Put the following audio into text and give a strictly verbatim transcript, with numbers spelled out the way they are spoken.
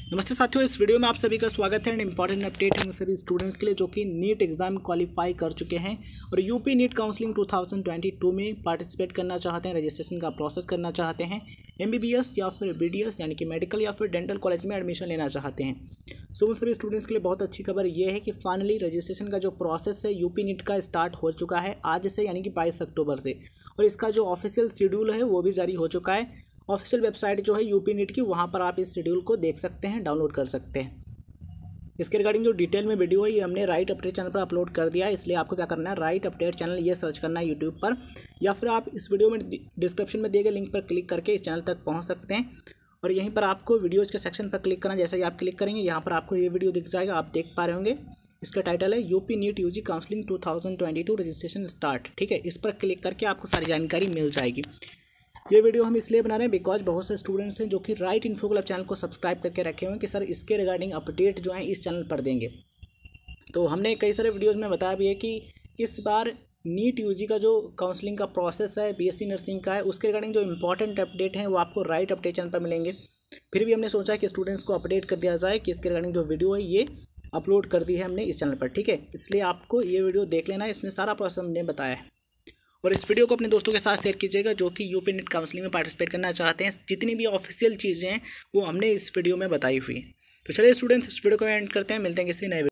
नमस्ते साथियों, इस वीडियो में आप सभी का स्वागत है। एंड इंपॉर्टेंट अपडेट है उन सभी स्टूडेंट्स के लिए जो कि नीट एग्जाम क्वालिफाई कर चुके हैं और यूपी नीट काउंसलिंग दो हज़ार बाईस में पार्टिसिपेट करना चाहते हैं, रजिस्ट्रेशन का प्रोसेस करना चाहते हैं, एमबीबीएस या फिर बीडीएस यानी कि मेडिकल या फिर डेंटल कॉलेज में एडमिशन लेना चाहते हैं। सो उन सभी स्टूडेंट्स के लिए बहुत अच्छी खबर ये है कि फाइनली रजिस्ट्रेशन का जो प्रोसेस है यूपी नीट का स्टार्ट हो चुका है आज से, यानी कि बाईस अक्टूबर से, और इसका जो ऑफिशियल शेड्यूल है वो भी जारी हो चुका है। ऑफिशियल वेबसाइट जो है यूपी नीट की, वहाँ पर आप इस शेड्यूल को देख सकते हैं, डाउनलोड कर सकते हैं। इसके रिगार्डिंग जो डिटेल में वीडियो है ये हमने राइट अपडेट चैनल पर अपलोड कर दिया है, इसलिए आपको क्या करना है, राइट अपडेट चैनल ये सर्च करना है यूट्यूब पर, या फिर आप इस वीडियो में डिस्क्रिप्शन में दिए गए लिंक पर क्लिक करके इस चैनल तक पहुँच सकते हैं। और यहीं पर आपको वीडियोज़ के सेक्शन पर क्लिक करना, जैसे ही आप क्लिक करेंगे यहाँ पर आपको ये वीडियो दिख जाएगा, आप देख पा रहे होंगे। इसका टाइटल है यूपी नीट यूजी काउंसलिंग दो हज़ार बाईस रजिस्ट्रेशन स्टार्ट। ठीक है, इस पर क्लिक करके आपको सारी जानकारी मिल जाएगी। ये वीडियो हम इसलिए बना रहे हैं बिकॉज बहुत से स्टूडेंट्स हैं जो कि राइट इन्फो क्लब चैनल को सब्सक्राइब करके रखे हुए हैं कि सर इसके रिगार्डिंग अपडेट जो है इस चैनल पर देंगे। तो हमने कई सारे वीडियोस में बताया भी है कि इस बार नीट यूजी का जो काउंसलिंग का प्रोसेस है बीएससी नर्सिंग का है, उसके रिगार्डिंग जो इंपॉर्टेंट अपडेट हैं वो आपको राइट अपडेट चैनल पर मिलेंगे। फिर भी हमने सोचा कि स्टूडेंट्स को अपडेट कर दिया जाए कि इसके रिगार्डिंग जो वीडियो है ये अपलोड कर दी है हमने इस चैनल पर। ठीक है, इसलिए आपको ये वीडियो देख लेना है, इसमें सारा प्रोसेस हमने बताया है। और इस वीडियो को अपने दोस्तों के साथ शेयर कीजिएगा जो कि यूपी नीट काउंसलिंग में पार्टिसिपेट करना चाहते हैं। जितनी भी ऑफिशियल चीज़ें हैं वो हमने इस वीडियो में बताई हुई। तो चलिए स्टूडेंट्स, इस वीडियो को एंड करते हैं, मिलते हैं किसी नए